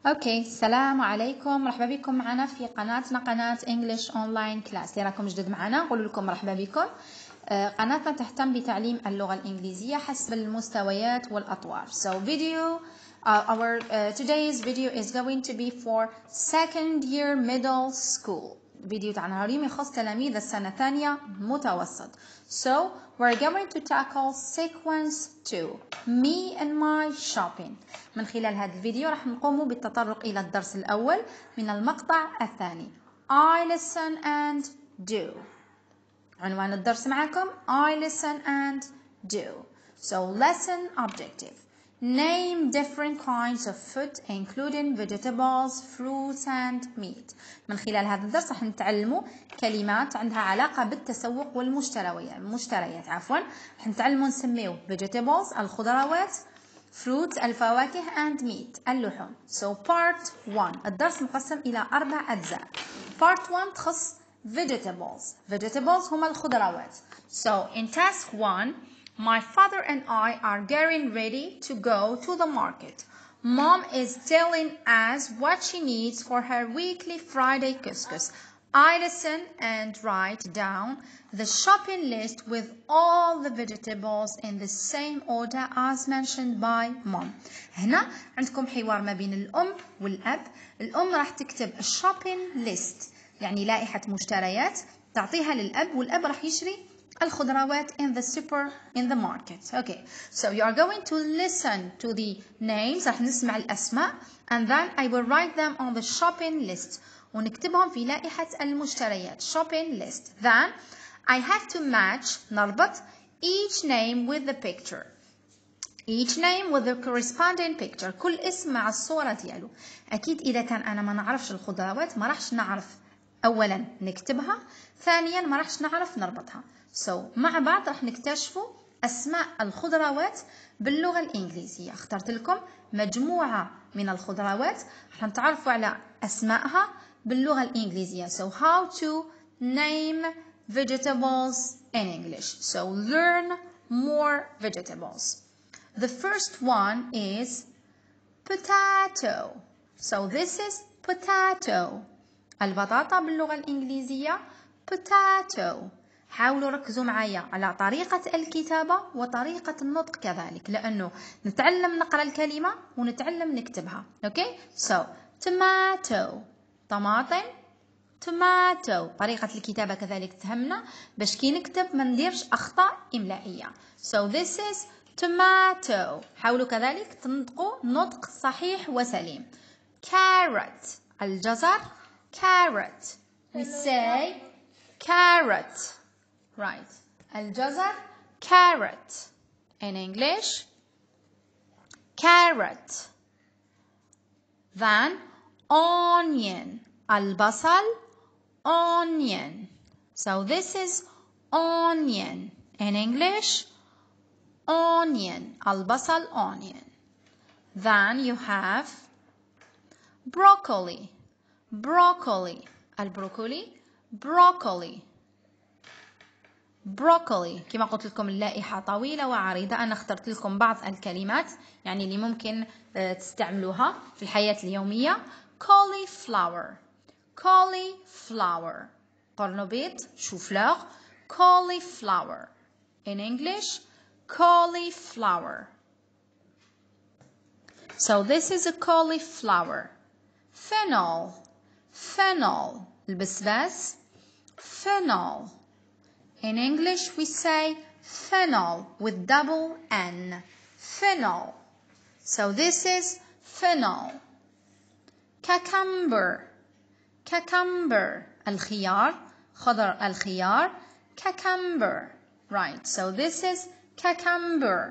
اوكي، السلام عليكم، مرحبا بكم معنا في قناتنا قناة English Online Class. اللي راكم جدد معنا نقول لكم مرحبا بكم. قناتنا تهتم بتعليم اللغة الإنجليزية حسب المستويات والأطوار. So our today's video is going to be for second year middle school. فيديو تاعنا اليوم يخص تلاميذ السنة الثانية متوسط. So we're going to tackle sequence 2 me and my shopping. من خلال هذا الفيديو راح نقوم بالتطرق إلى الدرس الأول من المقطع الثاني. I listen and do. عنوان الدرس معكم I listen and do. So lesson objective. Name different kinds of food including vegetables, fruits and meat. من خلال هذا الدرس راح نتعلموا كلمات عندها علاقة بالتسوق والمشتريات راح نتعلموا نسميو vegetables الخضروات، fruits الفواكه and meat اللحوم. So part 1 الدرس مقسم إلى 4 أجزاء. Part 1 تخص vegetables هما الخضروات. So in task 1 my father and I are getting ready to go to the market. Mom is telling us what she needs for her weekly Friday couscous. I listen and write down the shopping list with all the vegetables in the same order as mentioned by mom. هنا عندكم حوار ما بين الأم والأب. الأم راح تكتب shopping list يعني لائحة مشتريات تعطيها للأب، والأب راح يشتري الخضروات in the market. Okay, so you are going to listen to the names. راح نسمع الأسماء and then I will write them on the shopping list ونكتبهم في لائحة المشتريات shopping list. Then I have to match نربط each name with the picture. Each name with the corresponding picture. كل اسم مع الصورة ديالو. أكيد إذا كان أنا ما نعرفش الخضروات ما راحش نعرف أولا نكتبها، ثانيا ما راحش نعرف نربطها. So مع بعض راح نكتشفوا أسماء الخضروات باللغة الإنجليزية. اخترت لكم مجموعة من الخضروات راح نتعرفوا على أسمائها باللغة الإنجليزية. So how to name vegetables in English. So learn more vegetables. The first one is potato. So this is potato. البطاطا باللغة الإنجليزية potato. حاولوا ركزوا معايا على طريقة الكتابة وطريقة النطق كذلك، لأنه نتعلم نقرأ الكلمة ونتعلم نكتبها. Okay? So tomato طماطم tomato. طريقة الكتابة كذلك تهمنا باش كي نكتب ما نديرش أخطاء إملائية. So this is tomato. حاولوا كذلك تنطقوا نطق صحيح وسليم. carrot الجزر carrot. We say carrot. Right. الجزر carrot. In English carrot. Then onion البصل onion. So this is onion. In English onion البصل onion. Then you have broccoli البروكولي broccoli. كما قلت لكم اللائحة طويلة وعريضة، أنا اخترت لكم بعض الكلمات يعني اللي ممكن تستعملوها في الحياة اليومية. cauliflower قرنبيط شوفلاغ cauliflower. In English cauliflower. So this is a cauliflower. fennel البسباس fennel. In English we say fennel with double N fennel. So this is fennel. cucumber الخيار خضر الخيار cucumber. Right, so this is cucumber.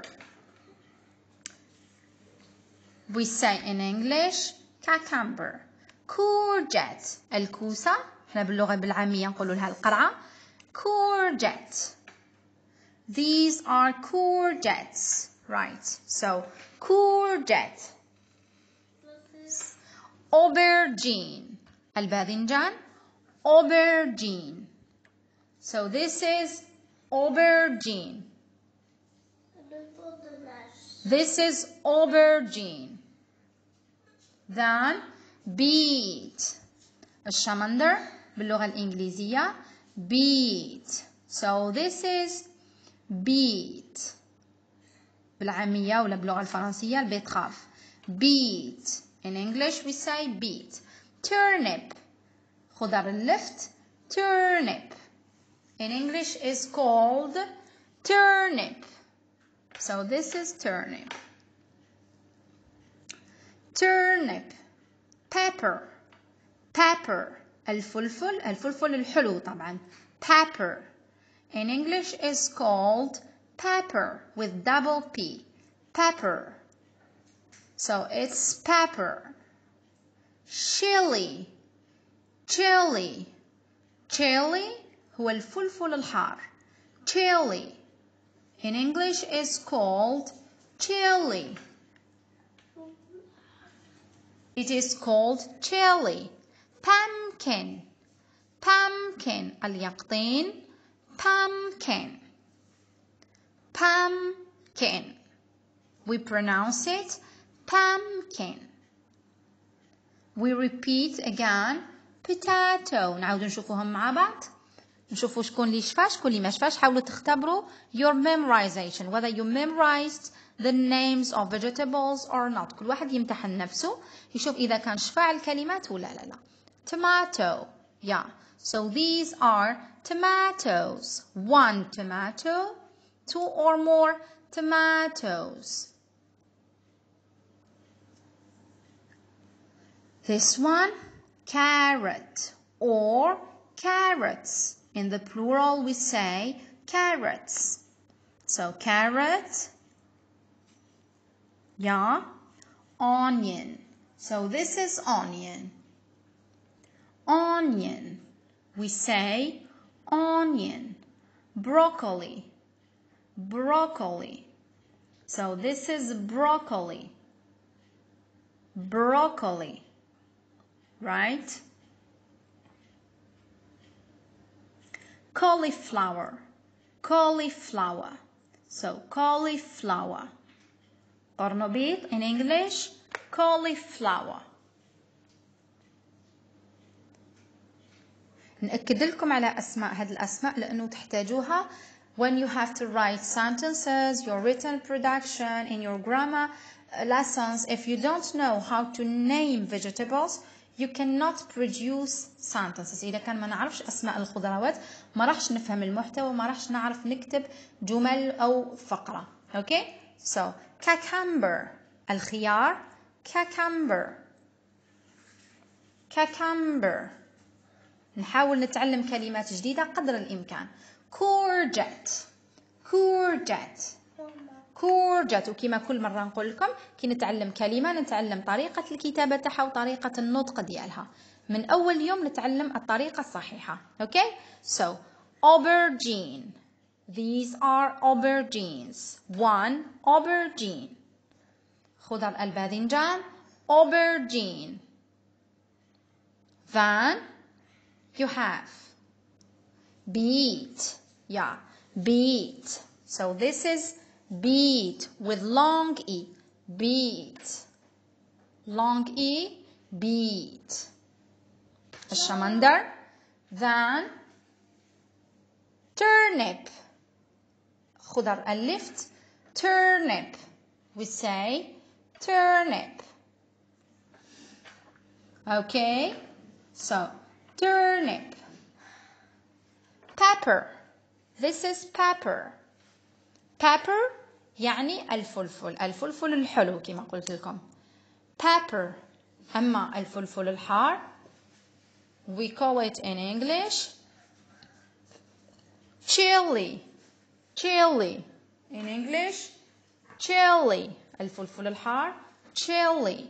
We say in English cucumber. courgette الكوسة، احنا باللغة بالعامية نقولوا لها القرعة courgette. These are courgettes. Right, so courgette. aubergine الباذنجان aubergine. So this is aubergine. This is aubergine. than beat. الشمندر باللغة الإنجليزية beat. So this is beet. بالعامية ولا باللغة الفرنسية البيتخاف beet. In English we say beet. Turnip خضار اللفت turnip. In English is called turnip. So this is turnip. Turnip. Pepper. Pepper الفلفل الحلو طبعا pepper. In English is called pepper with double P. Pepper. So it's pepper. Chili. Chili. Chili هو الفلفل الحار. Chili. In English is called chili. It is called chili. Pumpkin. Pumpkin اليقطين pumpkin. Pumpkin. We pronounce it pumpkin. We repeat again potato. نعاود نشوفوهم مع بعض. نشوفوا شكون اللي شفا شكون اللي ما شفاش. حاولوا تختبروا your memorization whether you memorized the names of vegetables or not. كل واحد يمتحن نفسه يشوف إذا كان شفا الكلمات ولا لا. Tomato. Yeah. So these are tomatoes. One tomato, two or more tomatoes. This one, carrot or carrots. In the plural we say carrots. So carrot, yeah, onion. So this is onion. Onion. We say onion. Broccoli. Broccoli. So this is broccoli. Broccoli. Right? Cauliflower. Cauliflower. So cauliflower. قرنبيط in English cauliflower. نأكد لكم على أسماء هذه الأسماء لأنه تحتاجوها when you have to write sentences, your written production, in your grammar lessons. If you don't know how to name vegetables, you cannot produce sentences. إذا كان ما نعرفش أسماء الخضروات ما راحش نفهم المحتوى ما راحش نعرف نكتب جمل أو فقرة. Okay? So cucumber الخيار cucumber. Cucumber. نحاول نتعلم كلمات جديدة قدر الإمكان. courgette. courgette. courgette. وكما كل مرة نقول لكم كي نتعلم كلمة نتعلم طريقة الكتابة تاعها وطريقة النطق ديالها. من أول يوم نتعلم الطريقة الصحيحة. Okay? So aubergine. These are aubergines. One aubergine. خضر الباذنجان aubergine. Then you have beet. Yeah, beet. So this is beet with long E. Beet. Long E. Beet. الشمندر. Then turnip. خضر اللفت turnip. We say turnip. Okay? So turnip. Pepper. This is pepper. Pepper يعني الفلفل. الفلفل الحلو كما قلت لكم. Pepper. أما الفلفل الحار we call it in English chili. Chili. In English chili. الفلفل الحار chili.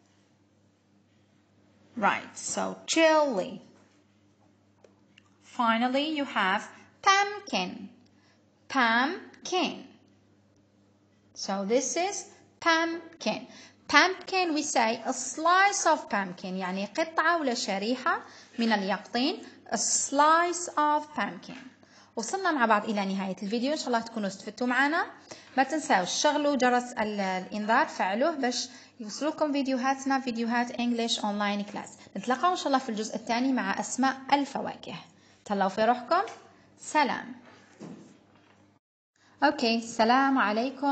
Right, so chili. Finally, you have pumpkin. Pumpkin. So this is pumpkin. Pumpkin we say a slice of pumpkin يعني قطعة ولا شريحة من اليقطين. A slice of pumpkin. وصلنا مع بعض إلى نهاية الفيديو. إن شاء الله تكونوا استفدتوا معنا. ما تنساوش شغلوا جرس الإنذار فعلوه باش يوصلكم فيديوهاتنا فيديوهات English Online Class. نتلاقى إن شاء الله في الجزء الثاني مع أسماء الفواكه. تهلاو في روحكم. سلام. أوكي، السلام عليكم.